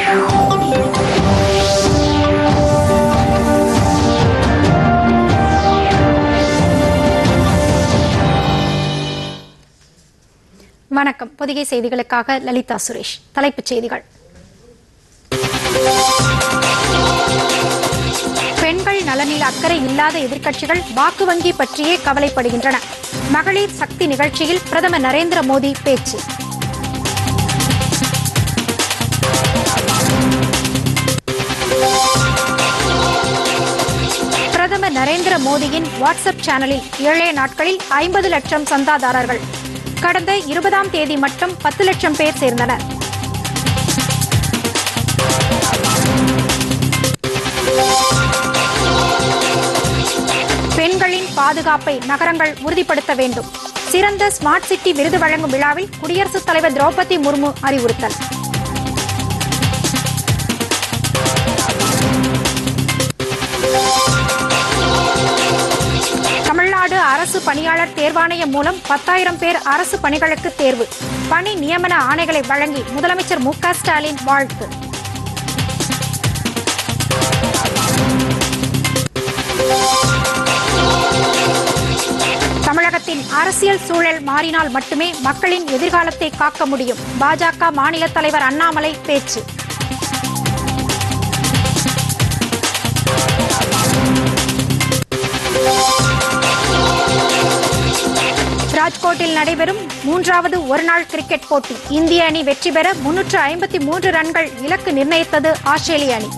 வணக்கம். பொதிகை செய்திகளுக்காக லலிதா சுரேஷ். தலைப்புச் செய்திகள். பெண்கள் நலனில் அக்கறை இல்லாத எதிர்க்கட்சிகள் வாக்கு வங்கி பற்றியே கவலைப்படுகின்றன. மகளிர் சக்தி நிகழ்ச்சியில் பிரதமர் நரேந்திர மோடி பேச்சு. பிரதமர் நரேந்திர மோடியின் வாட்ஸ்அப் சேனலில் 7 நாட்களில் 50 லட்சம் சந்தாதாரர்கள். கடந்த 20ஆம் தேதி மட்டும் 10 லட்சம் பேர் சேர்ந்தனர். பெண்களின் பாதுகாப்பை நகரங்கள் உறுதிப்படுத்த வேண்டும். சிறந்த ஸ்மார்ட் சிட்டி விருது வழங்கும் விழாவில் குடியரசுத் தலைவர் திரௌபதி முர்மு அறிவுறுத்தல். தமிழ்நாடு அரசு பணியாளர் தேர்வாணையம் மூலம் 10,000 பேர் அரசு பணிகளுக்கு தேர்வு. பணி நியமன ஆணைகளை வழங்கி முதலமைச்சர் மு க ஸ்டாலின் வாழ்த்து. தமிழகத்தின் அரசியல் சூழல் மாறினால் மட்டுமே மக்களின் எதிர்காலத்தை காக்க முடியும். பாஜக மாநில தலைவர் அண்ணாமலை பேச்சு. ராஜ்கோட்டில் நடைபெறும் 3வது ஒருநாள் கிரிக்கெட் போட்டி. இந்திய அணி வெற்றி பெற 353 ரன்கள் இலக்கு நிர்ணயித்தது ஆஸ்திரேலிய அணி.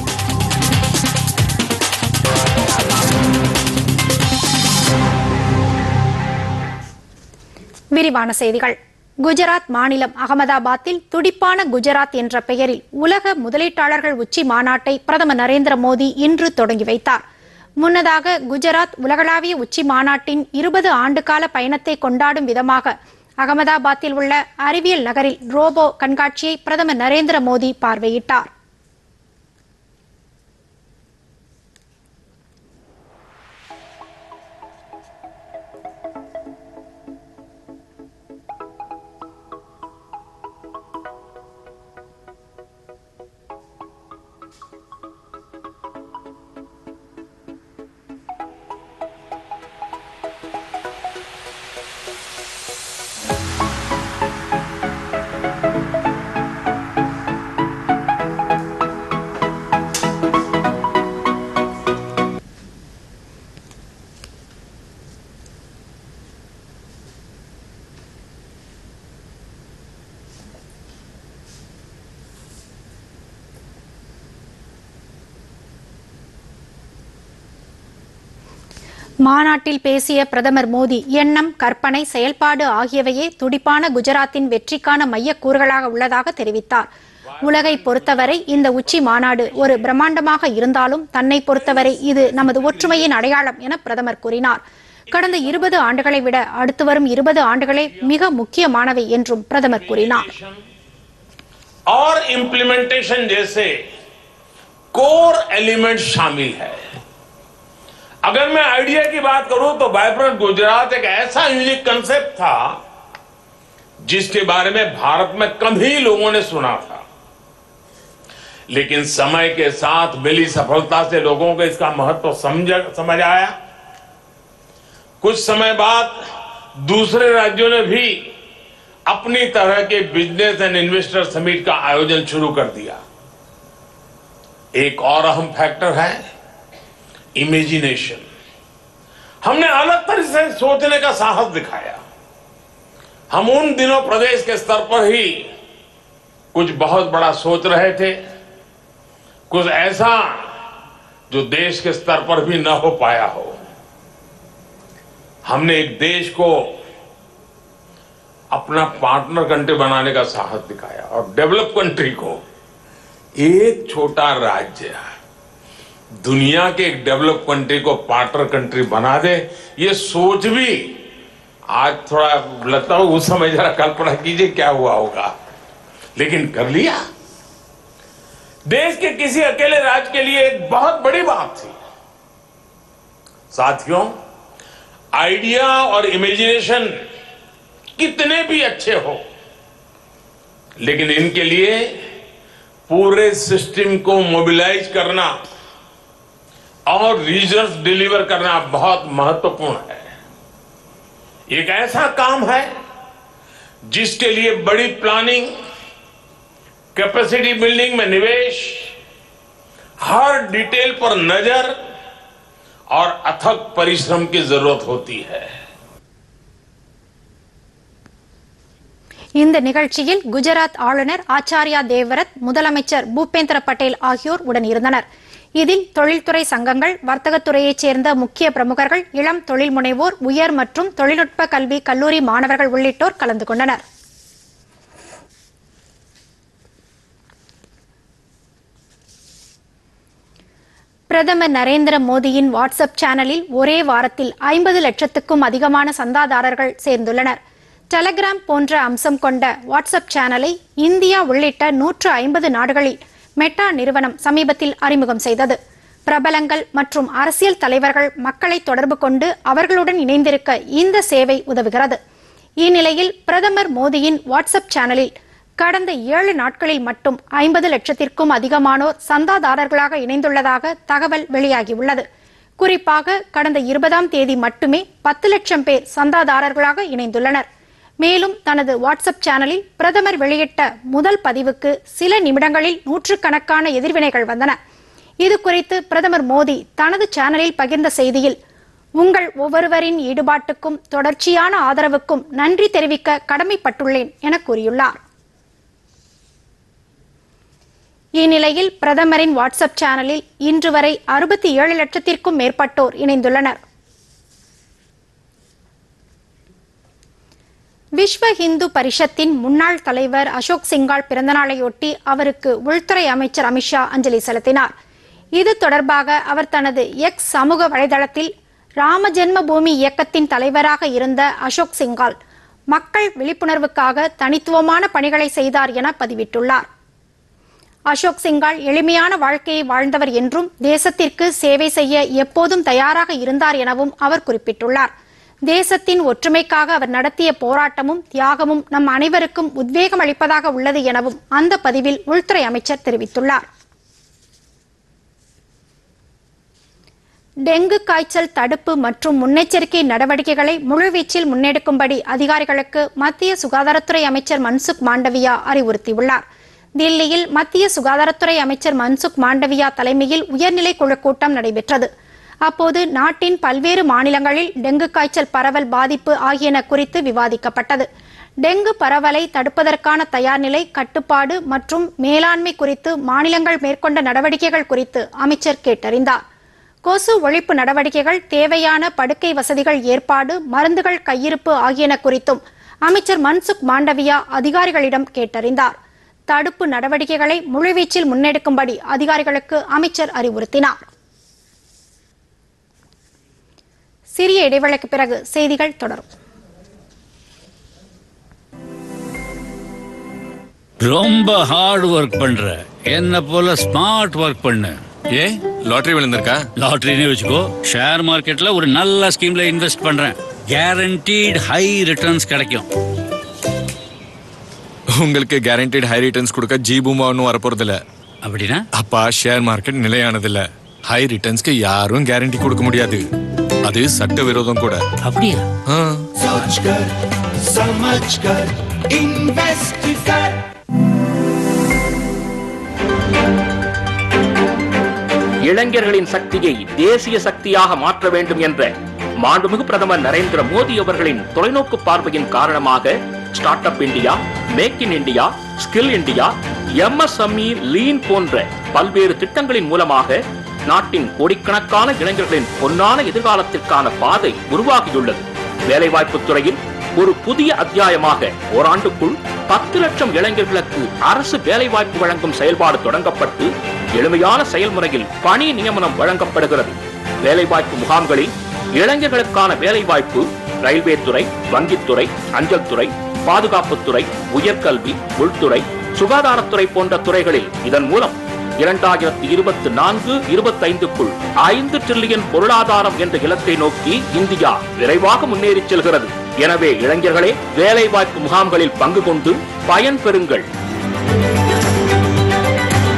விரிவான செய்திகள். குஜராத் மாநிலம் அகமதாபாத்தில் துடிப்பான குஜராத் என்ற பெயரில் உலக முதலீட்டாளர்கள் உச்சி மாநாட்டை பிரதமர் நரேந்திர மோடி இன்று தொடங்கி வைத்தார். முன்னதாக குஜராத் உலகளாவிய உச்சி மாநாட்டின் 20 ஆண்டுகால பயணத்தை கொண்டாடும் விதமாக அகமதாபாத்தில் உள்ள அறிவியல் நகரில் ரோபோ கண்காட்சியை பிரதமர் நரேந்திர மோடி பார்வையிட்டார். மாநாட்டில் பேசிய பிரதமர் மோடி எண்ணம், கற்பனை, செயல்பாடு ஆகியவையே துடிப்பான குஜராத்தின் வெற்றிக்கான மையக்கூறுகளாக உள்ளதாக தெரிவித்தார். உலகை பொறுத்தவரை இந்த உச்சி மாநாடு ஒரு பிரம்மாண்டமாக இருந்தாலும் தன்னை பொறுத்தவரை இது நமது ஒற்றுமையின் அடையாளம் என பிரதமர் கூறினார். கடந்த 20 ஆண்டுகளை விட அடுத்து வரும் 20 ஆண்டுகளே மிக முக்கியமானவை என்றும் பிரதமர் கூறினார். और इम्प्लीमेंटेशन जैसे कोर एलिमेंट शामिल है। अगर मैं आइडिया की बात करूं तो वाइब्रेंट गुजरात एक ऐसा यूनिक कंसेप्ट था जिसके बारे में भारत में कम ही लोगों ने सुना था, लेकिन समय के साथ मिली सफलता से लोगों को इसका महत्व समझ आया। कुछ समय बाद दूसरे राज्यों ने भी अपनी तरह के बिजनेस एंड इन्वेस्टर समिट का आयोजन शुरू कर दिया। एक और अहम फैक्टर है इमेजिनेशन। हमने अलग तरह से सोचने का साहस दिखाया। हम उन दिनों प्रदेश के स्तर पर ही कुछ बहुत बड़ा सोच रहे थे, कुछ ऐसा जो देश के स्तर पर भी न हो पाया हो। हमने एक देश को अपना पार्टनर कंट्री बनाने का साहस दिखाया और डेवलप कंट्री को एक छोटा राज्य दुनिया के एक डेवलप कंट्री को पार्टनर कंट्री बना दे, ये सोच भी आज थोड़ा लगता हो, उस समय जरा कल्पना कीजिए क्या हुआ होगा, लेकिन कर लिया। देश के किसी अकेले राज्य के लिए एक बहुत बड़ी बात थी। साथियों, आइडिया और इमेजिनेशन कितने भी अच्छे हो, लेकिन इनके लिए पूरे सिस्टम को मोबिलाइज करना और रिजल्ट डिलीवर करना बहुत महत्वपूर्ण है। एक ऐसा काम है जिसके लिए बड़ी प्लानिंग, कैपेसिटी बिल्डिंग में निवेश, हर डिटेल पर नजर और अथक परिश्रम की जरूरत होती है। இந்த நிகழ்ச்சியில் குஜராத் ஆளுநர் ஆச்சாரியா தேவ்ரத், முதலமைச்சர் பூபேந்திர பட்டேல் ஆகியோர் உடன் இருந்தனர். இதில் தொழில்துறை சங்கங்கள், வர்த்தகத்துறையைச் சேர்ந்த முக்கிய பிரமுகர்கள், இளம் தொழில் முனைவோர், உயர் மற்றும் தொழில்நுட்ப கல்வி கல்லூரி மாணவர்கள் உள்ளிட்டோர் கலந்து கொண்டனர். பிரதமர் நரேந்திர மோடியின் வாட்ஸ்அப் சேனலில் ஒரே வாரத்தில் 50 லட்சத்துக்கும் அதிகமான சந்தாதாரர்கள் சேர்ந்துள்ளனர். டெலகிராம் போன்ற அம்சம் கொண்ட வாட்ஸ்அப் சேனலை இந்தியா உள்ளிட்ட 150 நாடுகளில் மெட்டா நிறுவனம் சமீபத்தில் அறிமுகம் செய்தது. பிரபலங்கள் மற்றும் அரசியல் தலைவர்கள் மக்களை தொடர்பு கொண்டு அவர்களுடன் இணைந்திருக்க இந்த சேவை உதவுகிறது. இந்நிலையில் பிரதமர் மோடியின் வாட்ஸ்அப் சேனலில் கடந்த 7 நாட்களில் மட்டும் 50 லட்சத்திற்கும் அதிகமானோர் சந்தாதாரர்களாக இணைந்துள்ளதாக தகவல் வெளியாகியுள்ளது. குறிப்பாக கடந்த 20ஆம் தேதி மட்டுமே 10 லட்சம் பேர் சந்தாதாரர்களாக இணைந்துள்ளனர். மேலும் தனது வாட்ஸ்அப் சேனலில் பிரதமர் வெளியிட்ட முதல் பதிவுக்கு சில நிமிடங்களில் நூற்றுக்கணக்கான எதிர்வினைகள் வந்தன. இது குறித்து பிரதமர் மோடி தனது சேனலில் பகிர்ந்த செய்தியில், உங்கள் ஒவ்வொருவரின் ஈடுபாட்டுக்கும் தொடர்ச்சியான ஆதரவுக்கும் நன்றி தெரிவிக்க கடமைப்பட்டுள்ளேன் என கூறியுள்ளார். இந்நிலையில் பிரதமரின் வாட்ஸ்அப் சேனலில் இன்று வரை 67 லட்சத்திற்கும் மேற்பட்டோர் இணைந்துள்ளனர். விஸ்வ இந்து பரிஷத்தின் முன்னாள் தலைவர் அசோக் சிங்கால் பிறந்தநாளையொட்டி அவருக்கு உள்துறை அமைச்சர் அமித்ஷா அஞ்சலி செலுத்தினார். இது தொடர்பாக அவர் தனது எக்ஸ் சமூக வலைதளத்தில், ராம ஜென்ம பூமி இயக்கத்தின் தலைவராக இருந்த அசோக் சிங்கால் மக்கள் விழிப்புணர்வுக்காக தனித்துவமான பணிகளை செய்தார் என பதிவிட்டுள்ளார். அசோக் சிங்கால் எளிமையான வாழ்க்கையை வாழ்ந்தவர் என்றும் தேசத்திற்கு சேவை செய்ய எப்போதும் தயாராக இருந்தார் எனவும் அவர் குறிப்பிட்டுள்ளார். தேசத்தின் ஒற்றுமைக்காக அவர் நடத்திய போராட்டமும் தியாகமும் நம் அனைவருக்கும் உத்வேகம் அளிப்பதாக உள்ளது எனவும் அந்த பதிவில் உள்துறை அமைச்சர் தெரிவித்துள்ளார். டெங்கு காய்ச்சல் தடுப்பு மற்றும் முன்னெச்சரிக்கை நடவடிக்கைகளை முழுவீச்சில் முன்னெடுக்கும்படி அதிகாரிகளுக்கு மத்திய சுகாதாரத்துறை அமைச்சர் மன்சுக் மாண்டவியா அறிவுறுத்தியுள்ளார். தில்லியில் மத்திய சுகாதாரத்துறை அமைச்சர் மன்சுக் மாண்டவியா தலைமையில் உயர்நிலை குழு கூட்டம் நடைபெற்றது. அப்போது நாட்டின் பல்வேறு மாநிலங்களில் டெங்கு காய்ச்சல் பரவல், பாதிப்பு ஆகியன குறித்து விவாதிக்கப்பட்டது. டெங்கு பரவலை தடுப்பதற்கான தயார்நிலை, கட்டுப்பாடு மற்றும் மேலாண்மை குறித்து மாநிலங்கள் மேற்கொண்ட நடவடிக்கைகள் குறித்து அமைச்சர் கேட்டறிந்தார். கொசு ஒழிப்பு நடவடிக்கைகள், தேவையான படுக்கை வசதிகள் ஏற்பாடு, மருந்துகள் கையிருப்பு ஆகியன குறித்தும் அமைச்சர் மன்சுக் மாண்டவியா அதிகாரிகளிடம் கேட்டறிந்தார். தடுப்பு நடவடிக்கைகளை முழுவீச்சில் முன்னெடுக்கும்படி அதிகாரிகளுக்கு அமைச்சர் அறிவுறுத்தினார். சிறிய இடைவேளைக்கு பிறகு செய்திகள் தொடரும். ரொம்ப ஹார்ட் ஒர்க் பண்ற, என்ன போல ஸ்மார்ட் ஒர்க் பண்ணு. ஏ லாட்டரி விழுந்திருக்கா? லாட்டரினே வச்சுக்கோ. ஷேர் மார்க்கெட்ல ஒரு நல்ல ஸ்கீம்ல இன்வெஸ்ட் பண்றேன். கேரண்டீட் ஹை ரிட்டர்ன்ஸ் கிடைக்கும். உங்களுக்கு கேரண்டீட் ஹை ரிட்டர்ன்ஸ் கொடுக்க ஜீபூமா ஒன்றும் வரப்போறது இல்ல. அப்படின்னா அப்பா, ஷேர் மார்க்கெட் நிலையானது இல்ல. ஹை ரிட்டர்ன்ஸ்க்கு யாரும் கேரண்டி கொடுக்க முடியாது. அது சட்ட விரோதம் கூட. அப்படியா? இளைஞர்களின் சக்தியை தேசிய சக்தியாக மாற்ற வேண்டும் என்ற மாண்புமிகு பிரதமர் நரேந்திர மோடி அவர்களின் தொலைநோக்கு பார்வையின் காரணமாக start up India, make in India, skill India, MSME lean போன்ற பல்வேறு திட்டங்களின் மூலமாக நாட்டின் கோடிக்கணக்கான இளைஞர்களின் பொன்னான எதிர்காலத்திற்கான பாதை உருவாகியுள்ளது. வேலைவாய்ப்பு துறையில் ஒரு புதிய அத்தியாயமாக ஓராண்டுக்குள் 10 லட்சம் இளைஞர்களுக்கு அரசு வேலைவாய்ப்பு வழங்கும் செயல்பாடு தொடங்கப்பட்டு எளிமையான செயல்முறையில் பணி நியமனம் வழங்கப்படுகிறது. வேலைவாய்ப்பு முகாம்களில் இளைஞர்களுக்கான வேலைவாய்ப்பு ரயில்வே துறை, வங்கித்துறை, அஞ்சல் துறை, பாதுகாப்புத்துறை, உயர்கல்வி, உள்துறை, சுகாதாரத்துறை போன்ற துறைகளில் இதன் மூலம் 2024-25க்குள் 5 டிரில்லியன் பொருளாதாரம் என்ற இலக்கை நோக்கி இந்தியா விரைவாக முன்னேறி செல்கிறது. எனவே இளைஞர்களே, வேலைவாய்ப்பு முகாம்களில் பங்கு கொண்டு பயன் பெறுங்கள்.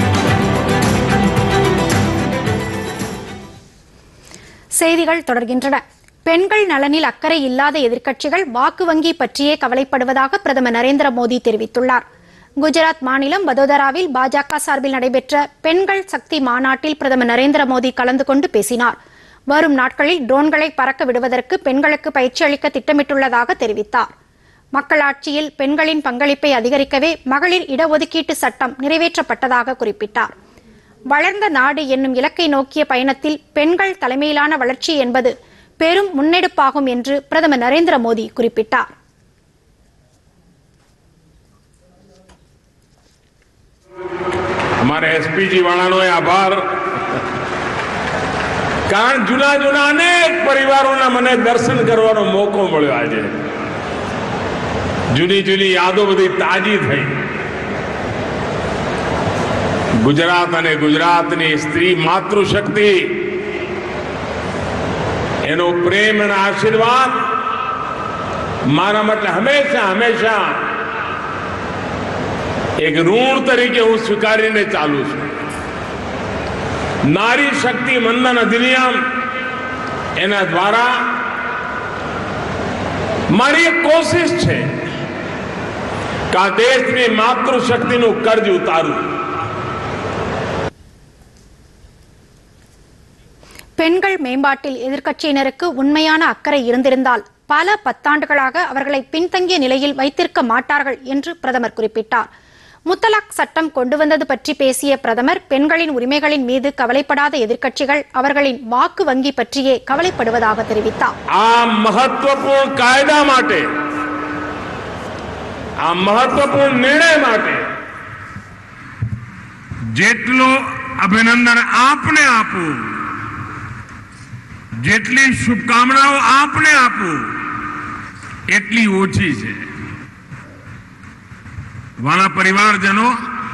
செய்திகள் தொடர்கின்றன. பெண்கள் நலனில் அக்கறை இல்லாத எதிர்க்கட்சிகள் வாக்கு வங்கி பற்றியே கவலைப்படுவதாக பிரதமர் நரேந்திர மோடி தெரிவித்துள்ளார். குஜராத் மாநிலம் வதோதராவில் பாஜக சார்பில் நடைபெற்ற பெண்கள் சக்தி மாநாட்டில் பிரதமர் நரேந்திர மோடி கலந்து கொண்டு பேசினார். வரும் நாட்களில் ட்ரோன்களை பறக்க விடுவதற்கு பெண்களுக்கு பயிற்சி அளிக்க திட்டமிட்டுள்ளதாக தெரிவித்தார். மக்களாட்சியில் பெண்களின் பங்களிப்பை அதிகரிக்கவே மகளிர் இடஒதுக்கீட்டு சட்டம் நிறைவேற்றப்பட்டதாக குறிப்பிட்டார். வளர்ந்த நாடு என்னும் இலக்கை நோக்கிய பயணத்தில் பெண்கள் தலைமையிலான வளர்ச்சி என்பது பெரும் முன்னெடுப்பாகும் என்று பிரதமர் நரேந்திர மோடி குறிப்பிட்டார். हमारे एसपी जी वाळानो आभार कारण જુના જુના અનેક પરિવારોના મને દર્શન કરવાનો મોકો મળ્યો. આજે જૂની જૂની યાદો બધી તાજી થઈ. ગુજરાત અને ગુજરાતની સ્ત્રી માતૃશક્તિ એનો પ્રેમ અને આશીર્વાદ મારા માટે હંમેશા હંમેશા एक ऋण तरीके हूं स्वीकारीने चालू छूं. नारी शक्ति वंदन अधिनियम एना द्वारा मारी एक कोशिश है कि देश में मातृशक्ति नु कर्ज उतारू. பெண்கள் மேம்பாட்டில் எதிர்க்கட்சியினருக்கு உண்மையான அக்கறை இருந்திருந்தால் பல பத்தாண்டுகளாக அவர்களை பின்தங்கிய நிலையில் வைத்திருக்க மாட்டார்கள் என்று பிரதமர் குறிப்பிட்டார். முத்தலாக் சட்டம் கொண்டு வந்தது பற்றி பேசிய பிரதமர் பெண்களின் உரிமைகளின் மீது கவலைப்படாத எதிர்க்கட்சிகள் அவர்களின் வாக்கு வங்கி பற்றியே கவலைப்படுவதாக தெரிவித்தார். महत्वपूर्ण कायदा माटे महत्वपूर्ण निर्णय माटे जेटलो अभिनंदन आपने आपू जेटली शुभकामनाओं आपने आपू एटली ओछी छे. वाला परिवारजनों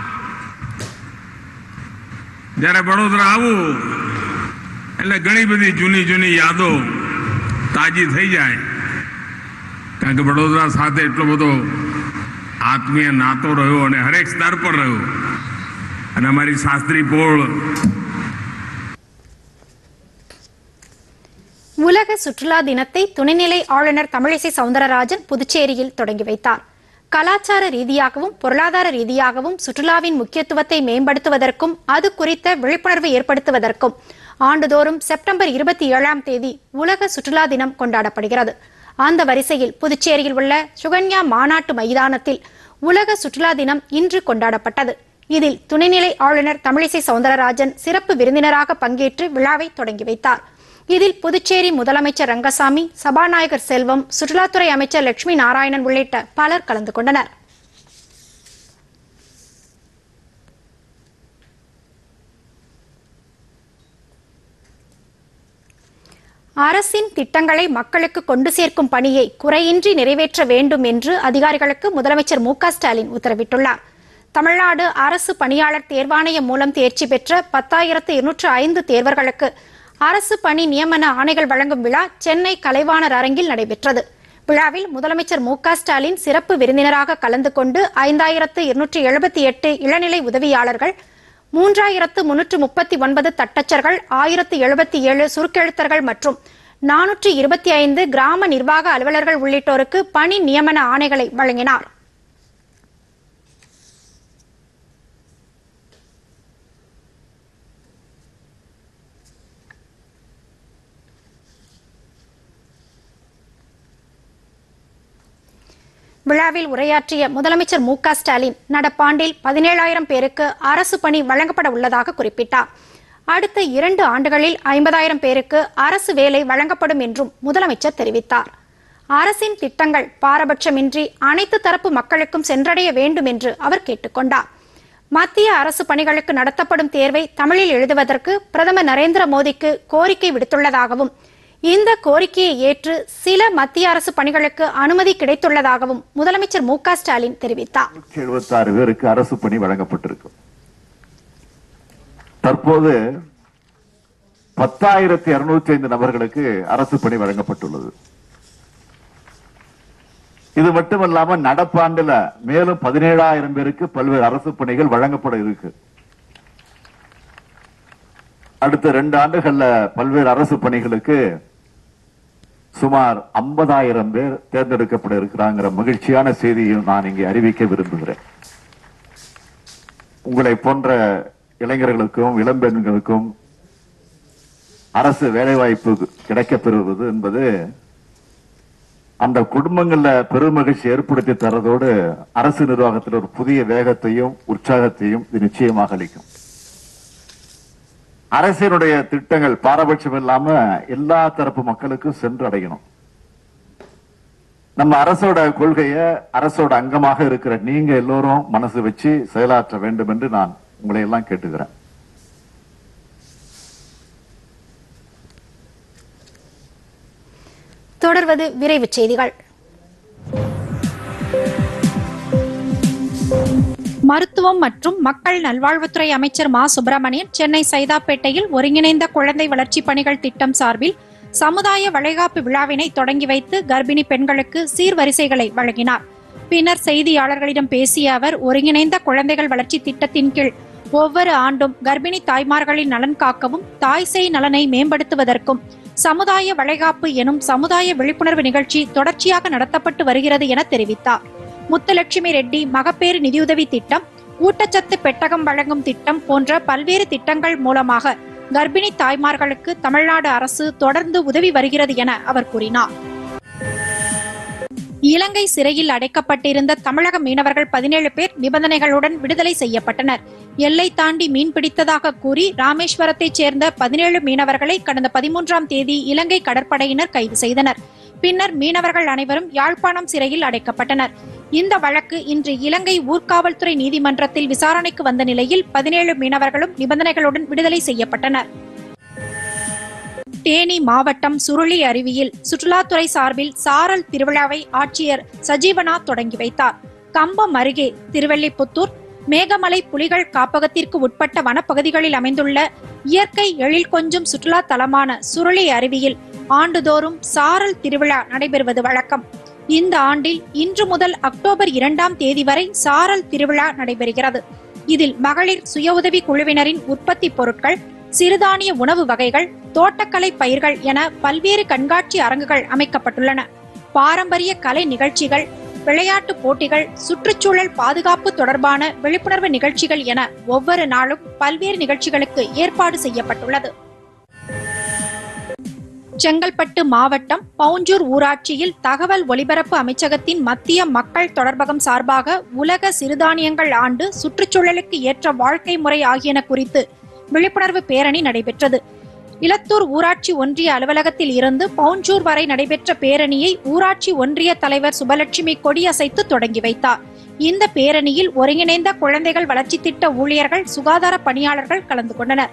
जયારે વડોદરા આવું એટલે ઘણી બધી જૂની જૂની યાદો તાજી થઈ જાય કારણ કે વડોદરા સાથે એટલો બધો આત્મીય નાતો રહ્યો અને હરેક સ્તર પર રહ્યો અને અમારી શાસ્ત્રી પોળ. உலக சுற்றுலா தினத்தை துணைநிலை ஆளுநர் தமிழிசை சவுந்தரராஜன் புதுச்சேரியில் தொடங்கி வைத்தார். கலாச்சார ரீதியாகவும் பொருளாதார ரீதியாகவும் சுற்றுலாவின் முக்கியத்துவத்தை மேம்படுத்துவதற்கும் அது குறித்த விழிப்புணர்வு ஏற்படுத்துவதற்கும் ஆண்டுதோறும் செப்டம்பர் 27ஆம் தேதி உலக சுற்றுலா தினம் கொண்டாடப்படுகிறது. அந்த வரிசையில் புதுச்சேரியில் உள்ள சுகன்யா மாநாட்டு மைதானத்தில் உலக சுற்றுலா தினம் இன்று கொண்டாடப்பட்டது. இதில் துணைநிலை ஆளுநர் தமிழிசை சவுந்தரராஜன் சிறப்பு விருந்தினராக பங்கேற்று விழாவை தொடங்கி வைத்தார். இதில் புதுச்சேரி முதலமைச்சர் ரங்கசாமி, சபாநாயகர் செல்வம், சுற்றுலாத்துறை அமைச்சர் லட்சுமி நாராயணன் உள்ளிட்ட பலர் கலந்து கொண்டனர். அரசின் திட்டங்களை மக்களுக்கு கொண்டு சேர்க்கும் பணியை குறையின்றி நிறைவேற்ற வேண்டும் என்று அதிகாரிகளுக்கு முதலமைச்சர் மு.க.ஸ்டாலின் உத்தரவிட்டுள்ளார். தமிழ்நாடு அரசு பணியாளர் தேர்வாணையம் மூலம் தேர்ச்சி பெற்ற 10,205 தேர்வர்களுக்கு அரசு பணி நியமன ஆணைகள் வழங்கும் விழா சென்னை கலைவாணர் அரங்கில் நடைபெற்றது. விழாவில் முதலமைச்சர் மு.க.ஸ்டாலின் சிறப்பு விருந்தினராக கலந்து கொண்டு 5,278 இளநிலை உதவியாளர்கள், 3,339 தட்டச்சர்கள், 1,077 சுருக்கெழுத்தர்கள் மற்றும் 425 கிராம நிர்வாக அலுவலர்கள் உள்ளிட்டோருக்கு பணி நியமன ஆணைகளை வழங்கினார். விழாவில் உரையாற்றிய முதலமைச்சர் மு.க.ஸ்டாலின் நடப்பாண்டில் 17,000 பேருக்கு அரசு பணி வழங்கப்பட உள்ளதாக குறிப்பிட்டார். அடுத்த 2 ஆண்டுகளில் 50,000 பேருக்கு அரசு வேலை வழங்கப்படும் என்றும் முதலமைச்சர் தெரிவித்தார். அரசின் திட்டங்கள் பாரபட்சமின்றி அனைத்து தரப்பு மக்களுக்கும் சென்றடைய வேண்டும் என்று அவர் கேட்டுக்கொண்டார். மத்திய அரசு பணிகளுக்கு நடத்தப்படும் தேர்வை தமிழில் எழுதுவதற்கு பிரதமர் நரேந்திர மோடிக்கு கோரிக்கை விடுத்துள்ளதாகவும் இந்த கோரிக்கையை ஏற்று சில மத்திய அரசு பணிகளுக்கு அனுமதி கிடைத்துள்ளதாகவும் முதலமைச்சர் மு.க.ஸ்டாலின் தெரிவித்தார். 76 பேருக்கு அரசு பணி வழங்கப்பட்டிருக்கு. தற்போது 10,205 நபர்களுக்கு அரசு பணி வழங்கப்பட்டுள்ளது. இது மட்டுமல்லாம நடப்பாண்டுல மேலும் 17,000 பேருக்கு பல்வேறு அரசு பணிகள் வழங்கப்பட இருக்கு. அடுத்த 2 ஆண்டுகள்ல பல்வேறு அரசு பணிகளுக்கு சுமார் 50,000 பேர் தேர்ந்தெடுக்கப்பட இருக்கிறாங்கிற மகிழ்ச்சியான செய்தியும் நான் இங்கே அறிவிக்க விரும்புகிறேன். உங்களை போன்ற இளைஞர்களுக்கும் இளம்பெண்களுக்கும் அரசு வேலைவாய்ப்பு கிடைக்கப் பெறுவது என்பது அந்த குடும்பங்கள்ல பெருமகிழ்ச்சி ஏற்படுத்தி தரதோடு அரசு நிர்வாகத்தில் ஒரு புதிய வேகத்தையும் உற்சாகத்தையும் இது நிச்சயமாக அளிக்கும். அரசினுடைய திட்டங்கள் பாரபட்சம் இல்லாம எல்லா தரப்பு மக்களுக்கும் சென்று அடையணும். நம்ம அரசோட கொள்கைய அரசோட அங்கமாக இருக்கிற நீங்க எல்லோரும் மனசு வச்சு செயலாற்ற வேண்டும் என்று நான் உங்களை எல்லாம் கேட்டுக்கிறேன். தொடர்வது விரைவுச் செய்திகள். மருத்துவம் மற்றும் மக்கள் நல்வாழ்வுத்துறை அமைச்சர் மா சுப்பிரமணியன் சென்னை சைதாப்பேட்டையில் ஒருங்கிணைந்த குழந்தை வளர்ச்சி பணிகள் திட்டம் சார்பில் சமுதாய வளைகாப்பு விழாவினை தொடங்கி வைத்து கர்ப்பிணி பெண்களுக்கு சீர்வரிசைகளை வழங்கினார். பின்னர் செய்தியாளர்களிடம் பேசிய அவர், ஒருங்கிணைந்த குழந்தைகள் வளர்ச்சி திட்டத்தின் கீழ் ஒவ்வொரு ஆண்டும் கர்ப்பிணி தாய்மார்களின் நலன் காக்கவும் தாய் சேய் நலனை மேம்படுத்துவதற்கும் சமுதாய வளைகாப்பு எனும் சமுதாய விழிப்புணர்வு நிகழ்ச்சி தொடர்ச்சியாக நடத்தப்பட்டு வருகிறது என தெரிவித்தார். முத்துலட்சுமி ரெட்டி மகப்பேறு நிதியுதவி திட்டம், ஊட்டச்சத்து பெட்டகம் வழங்கும் திட்டம் போன்ற பல்வேறு திட்டங்கள் மூலமாக கர்ப்பிணி தாய்மார்களுக்கு தமிழ்நாடு அரசு தொடர்ந்து உதவி வருகிறது என அவர் கூறினார். இலங்கை சிறையில் அடைக்கப்பட்டிருந்த தமிழக மீனவர்கள் 17 பேர் நிபந்தனைகளுடன் விடுதலை செய்யப்பட்டனர். எல்லை தாண்டி மீன் பிடித்ததாக கூறி ராமேஸ்வரத்தைச் சேர்ந்த 17 மீனவர்களை கடந்த 13ஆம் தேதி இலங்கை கடற்படையினர் கைது செய்தனர். பின்னர் மீனவர்கள் அனைவரும் யாழ்ப்பாணம் சிறையில் அடைக்கப்பட்டனர். இந்த வழக்கு இன்று இலங்கை ஊர்காவல்துறை நீதிமன்றத்தில் விசாரணைக்கு வந்த நிலையில் 17 மீனவர்களும் நிபந்தனைகளுடன் விடுதலை செய்யப்பட்டனர். தேனி மாவட்டம் சுருளி அருவியில் சுற்றுலாத்துறை சார்பில் சாரல் திருவிழாவை ஆட்சியர் சஜீவனா தொடங்கி வைத்தார். கம்பம் அருகே திருவெள்ளிப்புத்தூர் மேகமலை புலிகள் காப்பகத்திற்கு உட்பட்ட வனப்பகுதிகளில் அமைந்துள்ள இயற்கை எழில் கொஞ்சும் சுற்றுலா தலமான சுருளி அருவியில் ஆண்டுதோறும் சாரல் திருவிழா நடைபெறுவது வழக்கம். இந்த ஆண்டில் இன்று முதல் அக்டோபர் 2ஆம் தேதி வரை சாரல் திருவிழா நடைபெறுகிறது. இதில் மகளிர் சுய உதவி குழுவினரின் உற்பத்தி பொருட்கள், சிறுதானிய உணவு வகைகள், தோட்டக்கலை பயிர்கள் என பல்வேறு கண்காட்சி அரங்குகள் அமைக்கப்பட்டுள்ளன. பாரம்பரிய கலை நிகழ்ச்சிகள், விளையாட்டு போட்டிகள், சுற்றுச்சூழல் பாதுகாப்பு தொடர்பான விழிப்புணர்வு நிகழ்ச்சிகள் என ஒவ்வொரு நாளும் பல்வேறு நிகழ்ச்சிகளுக்கு ஏற்பாடு செய்யப்பட்டுள்ளது. செங்கல்பட்டு மாவட்டம் பவுஞ்சூர் ஊராட்சியில் தகவல் ஒலிபரப்பு அமைச்சகத்தின் மத்திய மக்கள் தொடர்பகம் சார்பாக உலக சிறுதானியங்கள் ஆண்டு, சுற்றுச்சூழலுக்கு ஏற்ற வாழ்க்கை முறை ஆகியன குறித்து விழிப்புணர்வு பேரணி நடைபெற்றது. இலத்தூர் ஊராட்சி ஒன்றிய அலுவலகத்தில் இருந்து பவுஞ்சூர் வரை நடைபெற்ற பேரணியை ஊராட்சி ஒன்றிய தலைவர் சுபலட்சுமி கொடியசைத்து தொடங்கி வைத்தார். இந்த பேரணியில் ஒருங்கிணைந்த குழந்தைகள் வளர்ச்சி திட்ட ஊழியர்கள், சுகாதார பணியாளர்கள் கலந்து கொண்டனர்.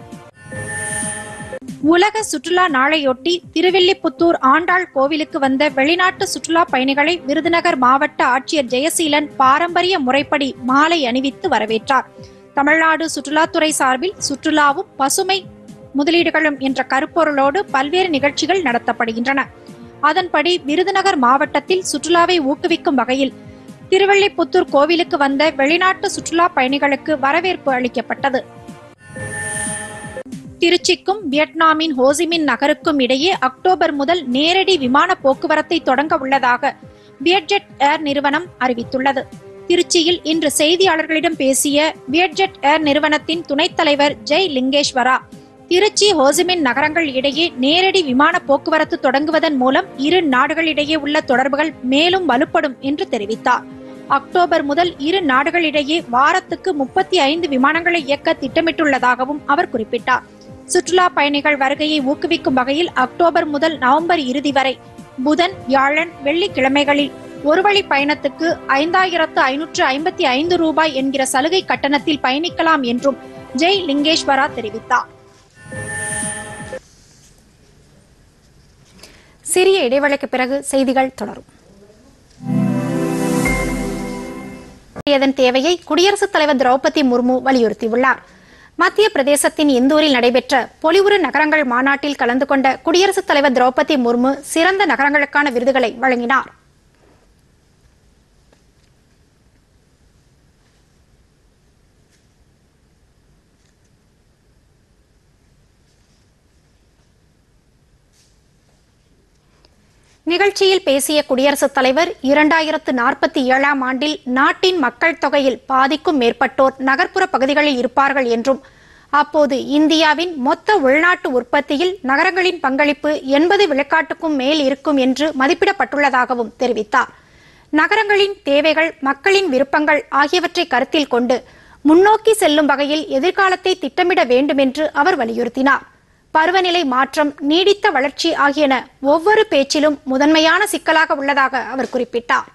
உலக சுற்றுலா நாளையொட்டி திருவில்லிபுத்தூர் ஆண்டாள் கோவிலுக்கு வந்த வெளிநாட்டு சுற்றுலா பயணிகளை விருதுநகர் மாவட்ட ஆட்சியர் ஜெயசீலன் பாரம்பரிய முறைப்படி மாலை அணிவித்து வரவேற்றார். தமிழ்நாடு சுற்றுலாத்துறை சார்பில் சுற்றுலாவும் பசுமை முதலீடுகளும் என்ற கருப்பொருளோடு பல்வேறு நிகழ்ச்சிகள் நடத்தப்படுகின்றன. அதன்படி விருதுநகர் மாவட்டத்தில் சுற்றுலாவை ஊக்குவிக்கும் வகையில் திருவெள்ளிப்புத்தூர் கோவிலுக்கு வந்த வெளிநாட்டு சுற்றுலா பயணிகளுக்கு வரவேற்பு அளிக்கப்பட்டது. திருச்சிக்கும் வியட்நாமின் ஹோசிமின் நகருக்கும் இடையே அக்டோபர் முதல் நேரடி விமான போக்குவரத்தை தொடங்க உள்ளதாக வியட்ஜெட் ஏர் நிறுவனம் அறிவித்துள்ளது. திருச்சியில் இன்று செய்தியாளர்களிடம் பேசிய வியட்ஜெட் ஏர் நிறுவனத்தின் துணைத் தலைவர் ஜெய் லிங்கேஸ்வரா, திருச்சி ஹோசிமின் நகரங்கள் இடையே நேரடி விமான போக்குவரத்து தொடங்குவதன் மூலம் இரு நாடுகளிடையே உள்ள தொடர்புகள் மேலும் வலுப்படும் என்று தெரிவித்தார். அக்டோபர் முதல் இரு நாடுகளிடையே வாரத்துக்கு 35 விமானங்களை இயக்க திட்டமிட்டுள்ளதாகவும் அவர் குறிப்பிட்டார். சுற்றுலா பயணிகள் வருகையை ஊக்குவிக்கும் வகையில் அக்டோபர் முதல் நவம்பர் இறுதி வரை புதன், வியாழன், வெள்ளிக்கிழமைகளில் ஒருவழி பயணத்துக்கு 5,555 ரூபாய் என்கிற சலுகை கட்டணத்தில் பயணிக்கலாம் என்றும் ஜெய் லிங்கேஸ்வரா தெரிவித்தார். சிறிய இடைவேளைக்கு பிறகு செய்திகள் தொடரும். இதன் தேவையை குடியரசுத் தலைவர் திரௌபதி முர்மு வலியுறுத்தியுள்ளார். மத்திய பிரதேசத்தின் இந்தூரில் நடைபெற்ற பொலிவுறு நகரங்கள் மாநாட்டில் கலந்து கொண்ட குடியரசுத் தலைவர் திரௌபதி முர்மு சிறந்த நகரங்களுக்கான விருதுகளை வழங்கினார். நிகழ்ச்சியில் பேசிய குடியரசுத் தலைவர் 2047ஆம் ஆண்டில் நாட்டின் மக்கள் தொகையில் பாதிக்கும் மேற்பட்டோர் நகர்ப்புற பகுதிகளில் இருப்பார்கள் என்றும் அப்போது இந்தியாவின் மொத்த உள்நாட்டு உற்பத்தியில் நகரங்களின் பங்களிப்பு 80 விழுக்காட்டுக்கும் மேல் இருக்கும் என்று மதிப்பிடப்பட்டுள்ளதாகவும் தெரிவித்தார். நகரங்களின் தேவைகள், மக்களின் விருப்பங்கள் ஆகியவற்றை கருத்தில் கொண்டு முன்னோக்கி செல்லும் வகையில் எதிர்காலத்தை திட்டமிட வேண்டும் என்று அவர் வலியுறுத்தினார். பருவநிலை மாற்றம், நீடித்த வளர்ச்சி ஆகியன ஒவ்வொரு பேச்சிலும் முதன்மையான சிக்கலாக உள்ளதாக அவர் குறிப்பிட்டார்.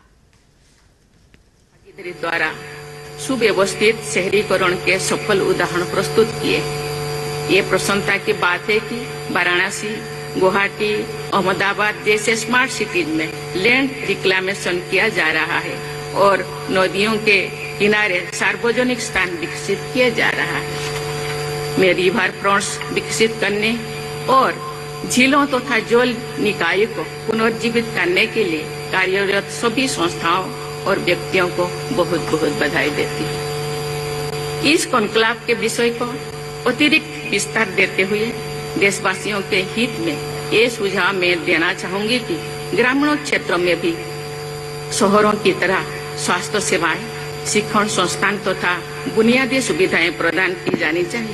सुव्यवस्थित शहरीकरण के सफल उदाहरण प्रस्तुत किए। ये प्रसन्नता की बात है कि वाराणसी, गुवाहाटी, अहमदाबाद जैसे स्मार्ट सिटीज में लैंड रिक्लेमेशन किया जा रहा है और नदियों के किनारे सार्वजनिक स्थान विकसित किया जा रहा है। में रिवर फ्रंट्स विकसित करने और झीलों तथा जल निकाय को पुनर्जीवित करने के लिए कार्यरत सभी संस्थाओं और व्यक्तियों को बहुत बहुत बधाई देती हूँ। इस कॉन्क्लेव के विषय को अतिरिक्त विस्तार देते हुए देशवासियों के हित में ये सुझाव मैं देना चाहूंगी कि ग्रामीण क्षेत्रों में भी शहरों की तरह स्वास्थ्य सेवाएं, शिक्षण संस्थान तथा बुनियादी सुविधाएं प्रदान की जानी चाहिए।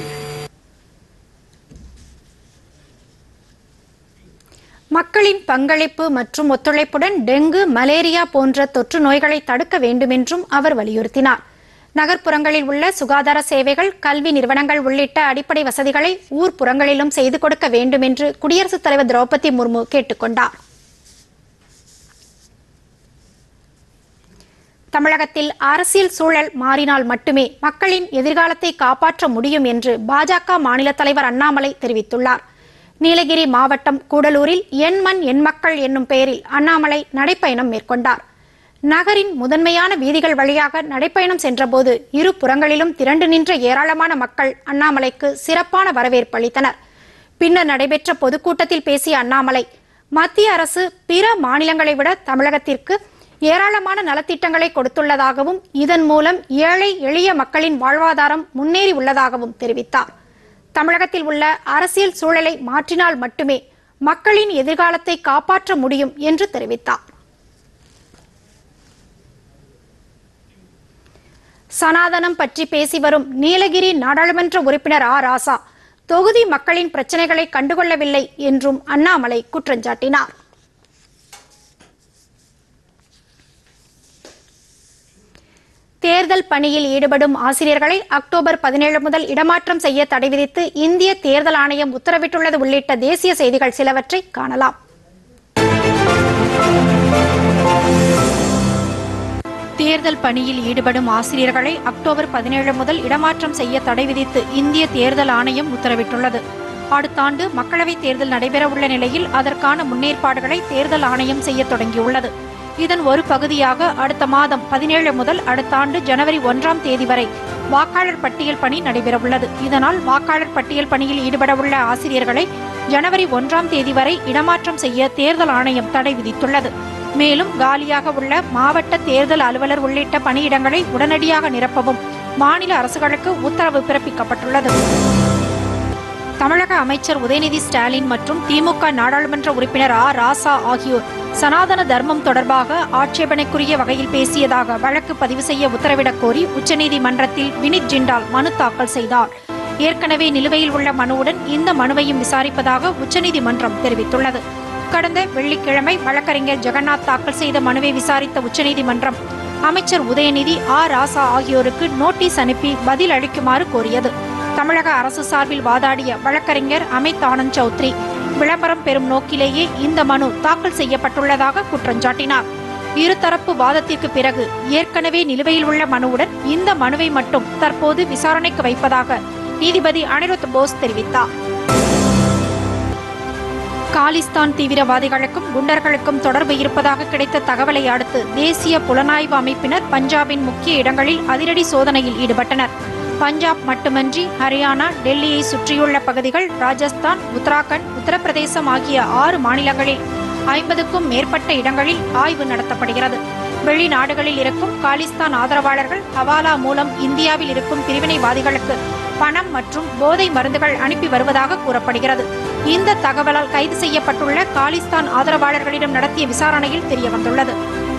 மக்களின் பங்களிப்பு மற்றும் ஒத்துழைப்புடன் டெங்கு, மலேரியா போன்ற தொற்று நோய்களை தடுக்க வேண்டும் என்றும் அவர் வலியுறுத்தினார். நகர்ப்புறங்களில் உள்ள சுகாதார சேவைகள், கல்வி நிறுவனங்கள் உள்ளிட்ட அடிப்படை வசதிகளை ஊர்ப்புறங்களிலும் செய்து கொடுக்க வேண்டும் என்று குடியரசுத் தலைவர் திரௌபதி முர்மு கேட்டுக் கொண்டார். தமிழகத்தில் அரசியல் சூழல் மாறினால் மட்டுமே மக்களின் எதிர்காலத்தை காப்பாற்ற முடியும் என்று பாஜக மாநில தலைவர் அண்ணாமலை தெரிவித்துள்ளார். நீலகிரி மாவட்டம் கூடலூரில் என் மண் என் மக்கள் என்னும் பெயரில் அண்ணாமலை நடைப்பயணம் மேற்கொண்டார். நகரின் முதன்மையான வீதிகள் வழியாக நடைப்பயணம் சென்றபோது இரு புறங்களிலும் திரண்டு நின்ற ஏராளமான மக்கள் அண்ணாமலைக்கு சிறப்பான வரவேற்பு அளித்தனர். பின்னர் நடைபெற்ற பொதுக்கூட்டத்தில் பேசிய அண்ணாமலை, மத்திய அரசு பிற மாநிலங்களை விட தமிழகத்திற்கு ஏராளமான நலத்திட்டங்களை கொடுத்துள்ளதாகவும் இதன் மூலம் ஏழை எளிய மக்களின் வாழ்வாதாரம் முன்னேறி உள்ளதாகவும் தெரிவித்தார். தமிழகத்தில் உள்ள அரசியல் சூழலை மாற்றினால் மட்டுமே மக்களின் எதிர்காலத்தை காப்பாற்ற முடியும் என்று தெரிவித்தார். சனாதனம் பற்றி பேசி வரும் நீலகிரி நாடாளுமன்ற உறுப்பினர் ஆ. ராசா தொகுதி மக்களின் பிரச்சனைகளை கண்டுகொள்ளவில்லை என்றும் அண்ணாமலை குற்றஞ்சாட்டினார். தேர்தல் பணியில் ஈடுபடும் ஆசிரியர்களை அக்டோபர் 17 முதல் இடமாற்றம் செய்ய தடை விதித்து இந்திய தேர்தல் ஆணையம் உத்தரவிட்டுள்ளது உள்ளிட்ட தேசிய செய்திகள் சிலவற்றை காணலாம். தேர்தல் பணியில் ஈடுபடும் ஆசிரியர்களை அக்டோபர் 17 முதல் இடமாற்றம் செய்ய தடை விதித்து இந்திய தேர்தல் ஆணையம் உத்தரவிட்டுள்ளது. அடுத்த ஆண்டு மக்களவைத் தேர்தல் நடைபெறவுள்ள நிலையில் அதற்கான முன்னேற்பாடுகளை தேர்தல் ஆணையம் செய்ய தொடங்கியுள்ளது. இதன் ஒரு பகுதியாக அடுத்த மாதம் 17 முதல் அடுத்த ஆண்டு ஜனவரி 1ஆம் தேதி வரை வாக்காளர் பட்டியல் பணி நடைபெறவுள்ளது. இதனால் வாக்காளர் பட்டியல் பணியில் ஈடுபடவுள்ள ஆசிரியர்களை ஜனவரி 1ஆம் தேதி வரை இடமாற்றம் செய்ய தேர்தல் ஆணையம் தடை விதித்துள்ளது. மேலும் காலியாக உள்ள மாவட்ட தேர்தல் அலுவலர் உள்ளிட்ட பணியிடங்களை உடனடியாக நிரப்பவும் மாநில அரசுகளுக்கு உத்தரவு பிறப்பிக்கப்பட்டுள்ளது. தமிழக அமைச்சர் உதயநிதி ஸ்டாலின் மற்றும் திமுக நாடாளுமன்ற உறுப்பினர் ஆ. ராசா ஆகியோர் சனாதன தர்மம் தொடர்பாக ஆட்சேபனைக்குரிய வகையில் பேசியதாக வழக்கு பதிவு செய்ய உத்தரவிடக் கோரி உச்சநீதிமன்றத்தில் வினித் ஜிண்டால் மனு தாக்கல் செய்தார். ஏற்கனவே நிலுவையில் உள்ள மனுவுடன் இந்த மனுவையும் விசாரிப்பதாக உச்சநீதிமன்றம் தெரிவித்துள்ளது. கடந்த வெள்ளிக்கிழமை வழக்கறிஞர் ஜெகநாத் தாக்கல் செய்த மனுவை விசாரித்த உச்சநீதிமன்றம் அமைச்சர் உதயநிதி, ஆ. ராசா ஆகியோருக்கு நோட்டீஸ் அனுப்பி பதில் அளிக்குமாறு கோரியது. தமிழக அரசு சார்பில் வாதாடிய வழக்கறிஞர் அமித் ஆனந்த் சௌத்ரி விளம்பரம் பெறும் நோக்கிலேயே இந்த மனு தாக்கல் செய்யப்பட்டுள்ளதாக குற்றஞ்சாட்டினார். இருதரப்பு வாதத்திற்கு பிறகு ஏற்கனவே நிலுவையில் உள்ள மனுவுடன் இந்த மனுவை மட்டும் தற்போது விசாரணைக்கு வைப்பதாக நீதிபதி அனிருத் போஸ் தெரிவித்தார். காலிஸ்தான் தீவிரவாதிகளுக்கும் குண்டர்களுக்கும் தொடர்பு இருப்பதாக கிடைத்த தகவலை அடுத்து தேசிய புலனாய்வு அமைப்பினர் பஞ்சாபின் முக்கிய இடங்களில் அதிரடி சோதனையில் ஈடுபட்டனர். பஞ்சாப் மட்டுமன்றி ஹரியானா, டெல்லியை சுற்றியுள்ள பகுதிகள், ராஜஸ்தான், உத்தராகண்ட், உத்தரப்பிரதேசம் ஆகிய 6 மாநிலங்களில் 50க்கும் மேற்பட்ட இடங்களில் ஆய்வு நடத்தப்படுகிறது. வெளிநாடுகளில் இருக்கும் காலிஸ்தான் ஆதரவாளர்கள் ஹவாலா மூலம் இந்தியாவில் இருக்கும் பிரிவினைவாதிகளுக்கு பணம் மற்றும் போதை மருந்துகள் அனுப்பி வருவதாக கூறப்படுகிறது. இந்த தகவலால் கைது செய்யப்பட்டுள்ள காலிஸ்தான் ஆதரவாளர்களிடம் நடத்திய விசாரணையில் தெரியவந்துள்ளது.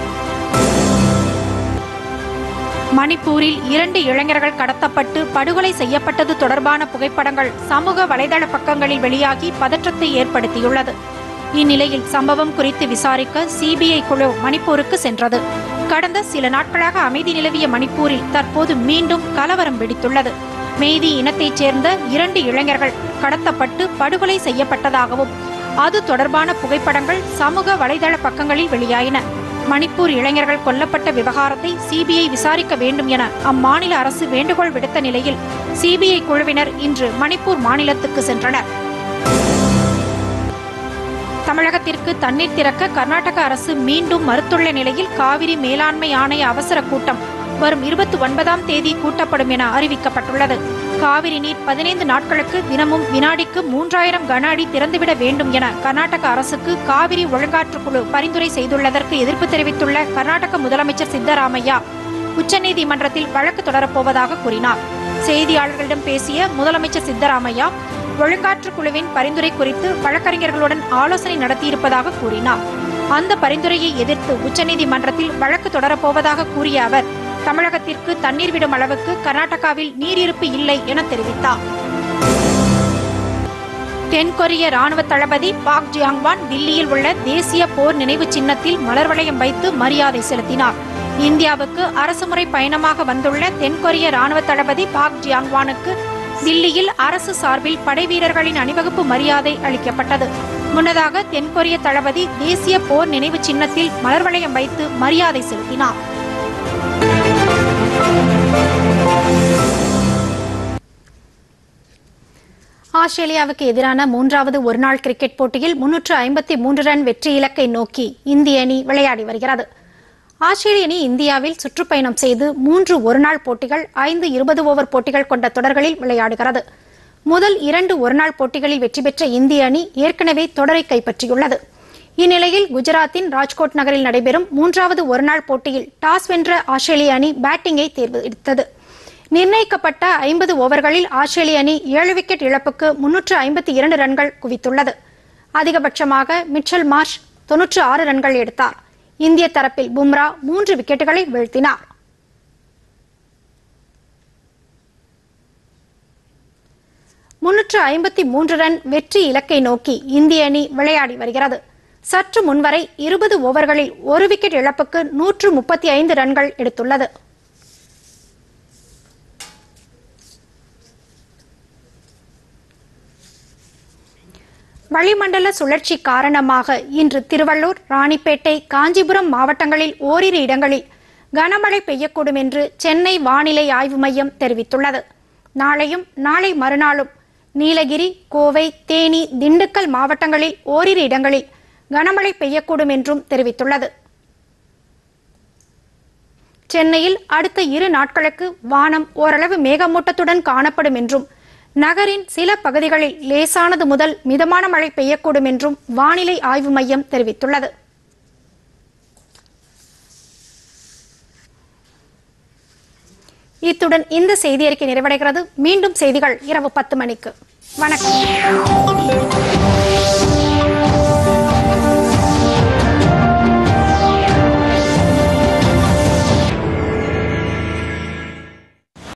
மணிப்பூரில் 2 இளைஞர்கள் கடத்தப்பட்டு படுகொலை செய்யப்பட்டது தொடர்பான புகைப்படங்கள் சமூக வலைதள பக்கங்களில் வெளியாகி பதற்றத்தை ஏற்படுத்தியுள்ளது. இந்நிலையில் சம்பவம் குறித்து விசாரிக்க சிபிஐ குழு மணிப்பூருக்கு சென்றது. கடந்த சில நாட்களாக அமைதி நிலவிய மணிப்பூரில் தற்போது மீண்டும் கலவரம் வெடித்துள்ளது. மெய்தி இனத்தைச் சேர்ந்த 2 இளைஞர்கள் கடத்தப்பட்டு படுகொலை செய்யப்பட்டதாகவும் அது தொடர்பான புகைப்படங்கள் சமூக வலைதள பக்கங்களில் வெளியாயின. மணிப்பூர் இளைஞர்கள் கொல்லப்பட்ட விவகாரத்தை சிபிஐ விசாரிக்க வேண்டும் என அம்மாநில அரசு வேண்டுகோள் விடுத்த நிலையில் சிபிஐ குழுவினர் இன்று மணிப்பூர் மாநிலத்துக்கு சென்றனர். தமிழகத்திற்கு தண்ணீர் திறக்க கர்நாடக அரசு மீண்டும் மறுத்துள்ள நிலையில் காவிரி மேலாண்மை ஆணைய அவசர கூட்டம் வரும் 29ஆம் தேதி கூட்டப்படும் என அறிவிக்கப்பட்டுள்ளது. காவிரி நீர் 15 நாட்களுக்கு தினமும் வினாடிக்கு 3000 கன அடி திறந்துவிட வேண்டும் என கர்நாடக அரசுக்கு காவிரி ஒழுங்காற்றுக்குழு பரிந்துரை செய்துள்ளதற்கு எதிர்ப்பு தெரிவித்துள்ள கர்நாடக முதலமைச்சர் சித்தராமையா உச்சநீதிமன்றத்தில் வழக்கு தொடரப்போவதாக கூறினார். செய்தியாளர்களிடம் பேசிய முதலமைச்சர் சித்தராமையா ஒழுங்காற்றுக்குழுவின் பரிந்துரை குறித்து வழக்கறிஞர்களுடன் ஆலோசனை நடத்தியிருப்பதாக கூறினார். அந்த பரிந்துரையை எதிர்த்து உச்சநீதிமன்றத்தில் வழக்கு தொடரப்போவதாக கூறிய அவர் தமிழகத்திற்கு தண்ணீர் விடும் அளவுக்கு கர்நாடகாவில் நீர் இருப்பு இல்லை என தெரிவித்தார். தென்கொரிய ராணுவ தளபதி பாக் ஜியாங்வான் தில்லியில் உள்ள தேசிய போர் நினைவு சின்னத்தில் மலர் வளையம் வைத்து மரியாதை செலுத்தினார். இந்தியாவுக்கு அரசுமுறை பயணமாக வந்துள்ள தென்கொரிய ராணுவ தளபதி பாக் ஜியாங்வானுக்கு தில்லியில் அரசு சார்பில் படை வீரர்களின் அணிவகுப்பு மரியாதை அளிக்கப்பட்டது. முன்னதாக தென்கொரிய தளபதி தேசிய போர் நினைவு சின்னத்தில் மலர் வளையம் வைத்து மரியாதை செலுத்தினார். ஆஸ்திரேலியாவுக்கு எதிரான 3வது ஒருநாள் கிரிக்கெட் போட்டியில் 353 ரன் வெற்றி இலக்கை நோக்கி இந்திய அணி விளையாடி வருகிறது. ஆஸ்திரேலிய அணி இந்தியாவில் சுற்றுப்பயணம் செய்து 3 ஒருநாள் போட்டிகள் 5 20 ஓவர் போட்டிகள் கொண்ட தொடர்களில் விளையாடுகிறது. முதல் 2 ஒருநாள் போட்டிகளில் வெற்றி பெற்ற இந்திய அணி ஏற்கனவே தொடரை கைப்பற்றியுள்ளது. இந்நிலையில் குஜராத்தின் ராஜ்கோட் நகரில் நடைபெறும் 3வது ஒருநாள் போட்டியில் டாஸ் வென்ற ஆஸ்திரேலிய அணி பேட்டிங்கை தேர்ந்தெடுத்தது. நிர்ணயிக்கப்பட்ட 50 ஓவர்களில் ஆஸ்திரேலிய அணி 7 விக்கெட் இழப்புக்கு 352 ரன்கள் குவித்துள்ளது. அதிகபட்சமாக மிச்சல் மார்ஷ் 96 ரன்கள் எடுத்தார். இந்திய தரப்பில் பும்ரா 3 விக்கெட்டுகளை வீழ்த்தினார். ரன் வெற்றி இலக்கை நோக்கி இந்திய அணி விளையாடி வருகிறது. சற்று முன்வரை 20 ஓவர்களில் 1 விக்கெட் இழப்புக்கு 135 ரன்கள் எடுத்துள்ளது. வளிமண்டல சுழற்சி காரணமாக இன்று திருவள்ளூர், ராணிப்பேட்டை, காஞ்சிபுரம் மாவட்டங்களில் ஓரிரு இடங்களில் கனமழை பெய்யக்கூடும் என்று சென்னை வானிலை ஆய்வு மையம் தெரிவித்துள்ளது. நாளையும் நாளை மறுநாளும் நீலகிரி, கோவை, தேனி, திண்டுக்கல் மாவட்டங்களில் ஓரிரு இடங்களில் கனமழை பெய்யக்கூடும் என்றும் தெரிவித்துள்ளது. சென்னையில் அடுத்த 2 நாட்களுக்கு வானம் ஓரளவு மேகமூட்டத்துடன் காணப்படும் என்றும் நகரின் சில பகுதிகளில் லேசானது முதல் மிதமான மழை பெய்யக்கூடும் என்றும் வானிலை ஆய்வு மையம் தெரிவித்துள்ளது. இத்துடன் இந்த செய்தி அறிக்கை நிறைவடைகிறது. மீண்டும் செய்திகள் இரவு 10 மணிக்கு. வணக்கம்.